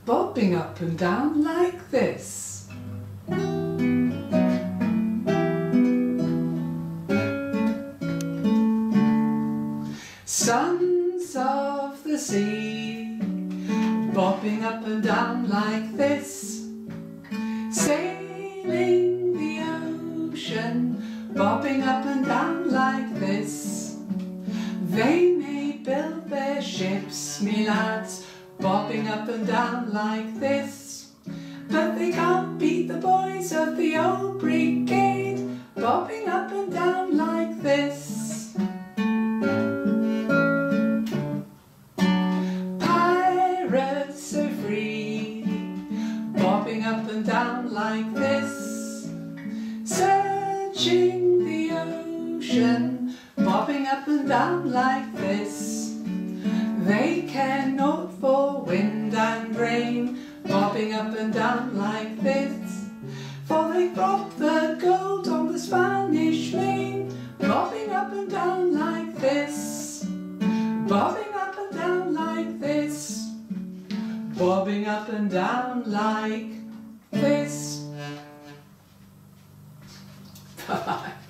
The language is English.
bobbing up and down like this. Sons of the sea, bobbing up and down like this, sailing the ocean, bobbing up and down like this. They may build their ships, me lads, bobbing up and down like this, but they can't beat the boys of the Old Brigade, bobbing up and down like this. Pirates so free, bobbing up and down like this, searching the ocean, bobbing up and down like this. They care naught for wind and rain, bobbing up and down like this, for they robbed the gold on the Spanish main, bobbing up and down like this, bobbing up and down like this, bobbing up and down like this. Bye-bye.